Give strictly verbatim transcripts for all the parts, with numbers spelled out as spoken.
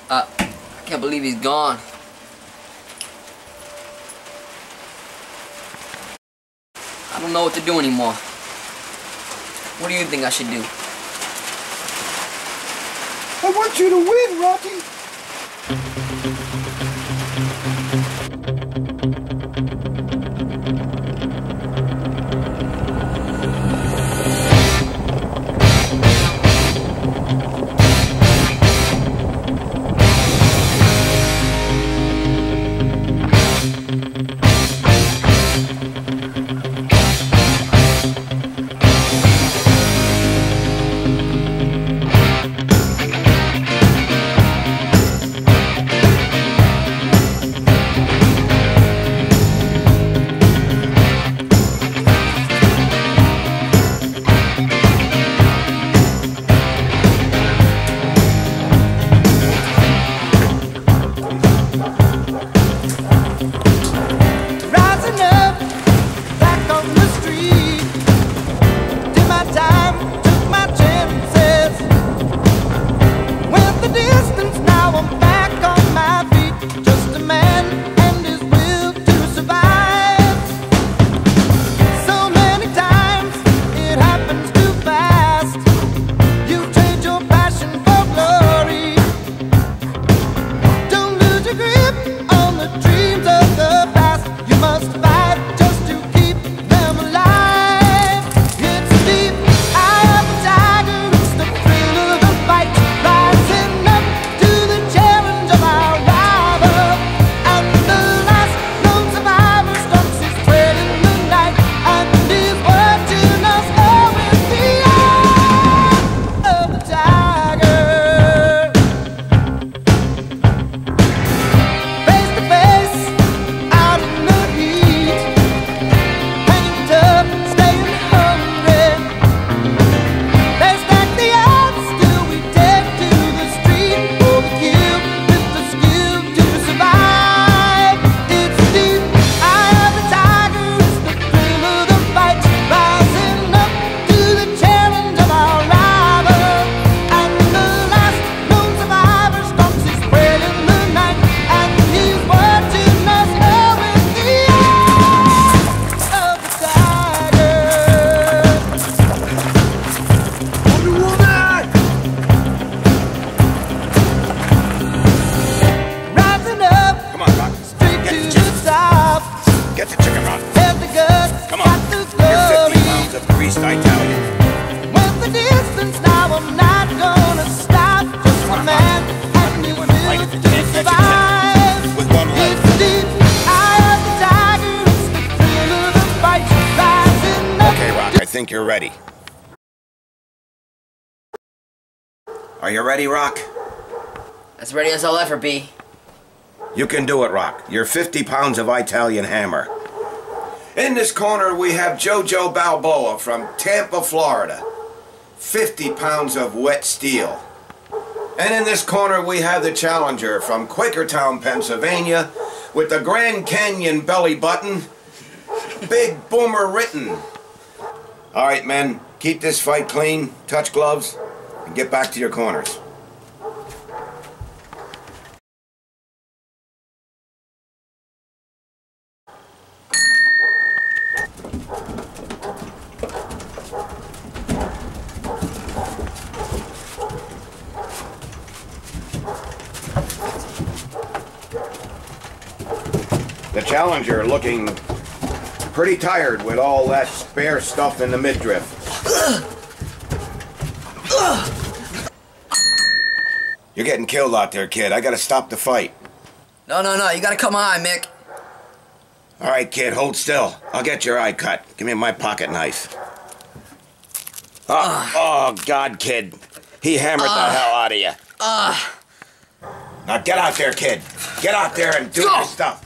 Uh, I can't believe he's gone. I don't know what to do anymore. What do you think I should do? I want you to win, Rocky. I think you're ready. Are you ready, Rock? As ready as I'll ever be. You can do it, Rock. You're fifty pounds of Italian hammer. In this corner, we have Jojo Balboa from Tampa, Florida. fifty pounds of wet steel. And in this corner, we have the challenger from Quakertown, Pennsylvania, with the Grand Canyon belly button, Big Boomer Written. All right, men, keep this fight clean, touch gloves, and get back to your corners. The challenger looking pretty tired with all that spare stuff in the midriff. You're getting killed out there, kid. I gotta stop the fight. No, no, no. You gotta cut my eye, Mick. All right, kid, hold still. I'll get your eye cut. Give me my pocket knife. Oh, uh, oh God, kid. He hammered uh, the hell out of you. Uh, now get out there, kid. Get out there and do go. Your stuff.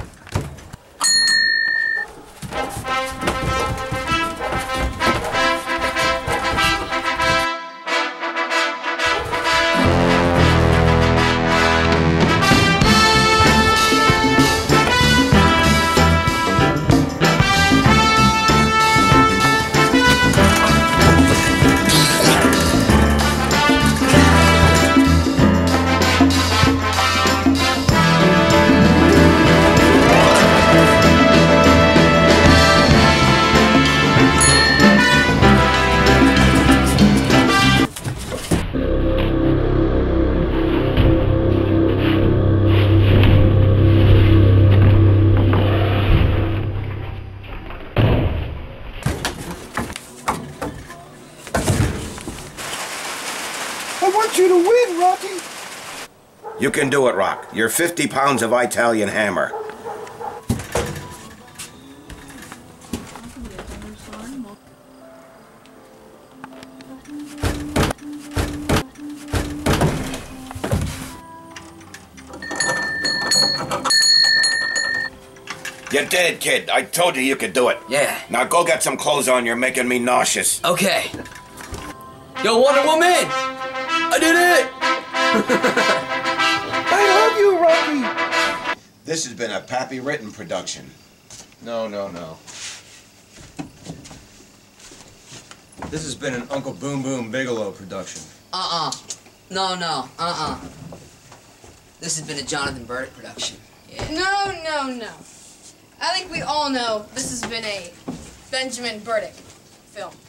You can do it, Rock. You're fifty pounds of Italian hammer. You did, kid. I told you you could do it. Yeah. Now go get some clothes on. You're making me nauseous. Okay. Yo, Wonder Woman! I did it! I love you, Rocky. This has been a Pappy Written production. No, no, no. This has been an Uncle Boom Boom Bigelow production. Uh-uh. No, no. Uh-uh. This has been a Jonathan Bertic production. Yeah. No, no, no. I think we all know this has been a Benjamin Bertic film.